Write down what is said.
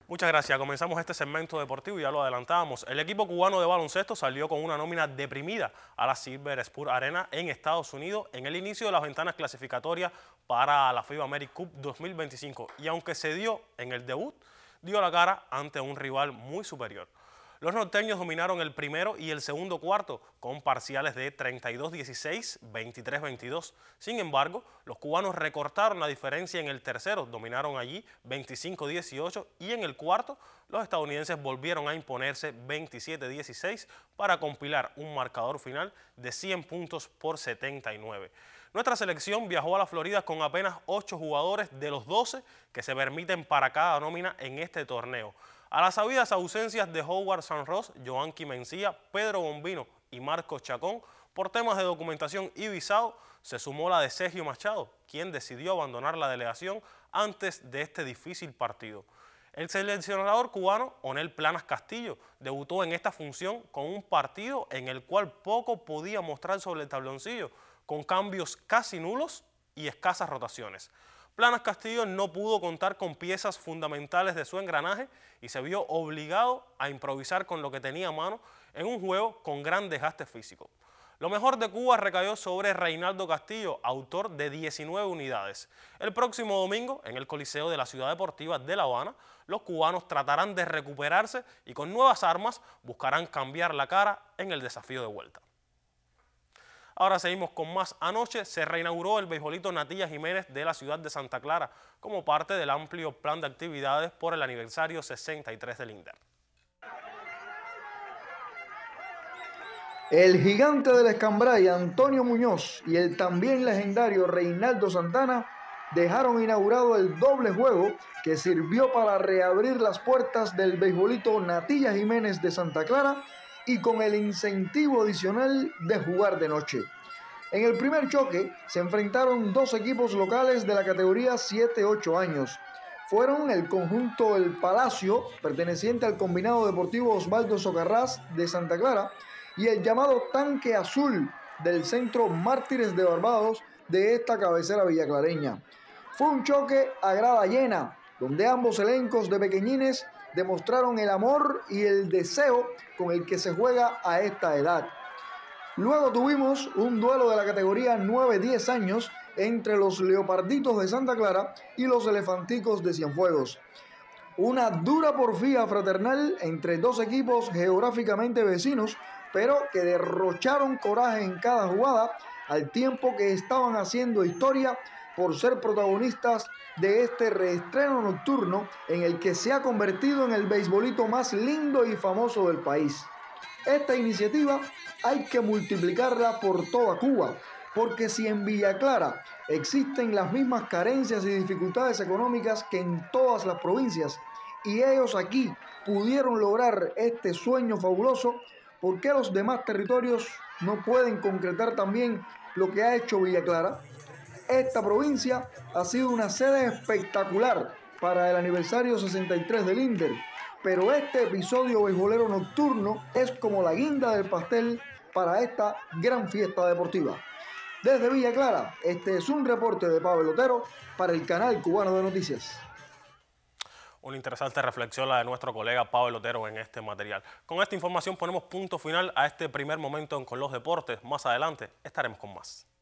Muchas gracias. Comenzamos este segmento deportivo y ya lo adelantábamos. El equipo cubano de baloncesto salió con una nómina deprimida a la Silver Spurs Arena en Estados Unidos en el inicio de las ventanas clasificatorias para la FIBA America Cup 2025 y aunque se dio en el debut, dio la cara ante un rival muy superior. Los norteños dominaron el primero y el segundo cuarto con parciales de 32-16, 23-22. Sin embargo, los cubanos recortaron la diferencia en el tercero, dominaron allí 25-18 y en el cuarto los estadounidenses volvieron a imponerse 27-16 para compilar un marcador final de 100 puntos por 79. Nuestra selección viajó a la Florida con apenas 8 jugadores de los 12 que se permiten para cada nómina en este torneo. A las sabidas ausencias de Howard Sanros, Joanqui Mencía, Pedro Bombino y Marcos Chacón por temas de documentación y visado, se sumó la de Sergio Machado, quien decidió abandonar la delegación antes de este difícil partido. El seleccionador cubano, Onel Planas Castillo, debutó en esta función con un partido en el cual poco podía mostrar sobre el tabloncillo, con cambios casi nulos y escasas rotaciones. Planas Castillo no pudo contar con piezas fundamentales de su engranaje y se vio obligado a improvisar con lo que tenía a mano en un juego con gran desgaste físico. Lo mejor de Cuba recayó sobre Reinaldo Castillo, autor de 19 unidades. El próximo domingo, en el Coliseo de la Ciudad Deportiva de La Habana, los cubanos tratarán de recuperarse y con nuevas armas buscarán cambiar la cara en el desafío de vuelta. Ahora seguimos con más. Anoche se reinauguró el beisbolito Natilla Jiménez de la ciudad de Santa Clara como parte del amplio plan de actividades por el aniversario 63 del INDER. El gigante del Escambray, Antonio Muñoz, y el también legendario Reinaldo Santana dejaron inaugurado el doble juego que sirvió para reabrir las puertas del beisbolito Natilla Jiménez de Santa Clara y con el incentivo adicional de jugar de noche. En el primer choque se enfrentaron dos equipos locales de la categoría 7-8 años. Fueron el conjunto El Palacio, perteneciente al Combinado Deportivo Osvaldo Socarrás de Santa Clara, y el llamado Tanque Azul del Centro Mártires de Barbados de esta cabecera villaclareña. Fue un choque a grada llena, donde ambos elencos de pequeñines demostraron el amor y el deseo con el que se juega a esta edad. Luego tuvimos un duelo de la categoría 9-10 años entre los Leoparditos de Santa Clara y los Elefanticos de Cienfuegos. Una dura porfía fraternal entre dos equipos geográficamente vecinos, pero que derrocharon coraje en cada jugada al tiempo que estaban haciendo historia por ser protagonistas de este reestreno nocturno en el que se ha convertido en el beisbolito más lindo y famoso del país. Esta iniciativa hay que multiplicarla por toda Cuba, porque si en Villa Clara existen las mismas carencias y dificultades económicas que en todas las provincias, y ellos aquí pudieron lograr este sueño fabuloso, ¿por qué los demás territorios no pueden concretar también lo que ha hecho Villa Clara? Esta provincia ha sido una sede espectacular para el aniversario 63 del INDER, pero este episodio beisbolero nocturno es como la guinda del pastel para esta gran fiesta deportiva. Desde Villa Clara, este es un reporte de Pablo Otero para el Canal Cubano de Noticias. Una interesante reflexión la de nuestro colega Pablo Otero en este material. Con esta información ponemos punto final a este primer momento Con los Deportes. Más adelante estaremos con más.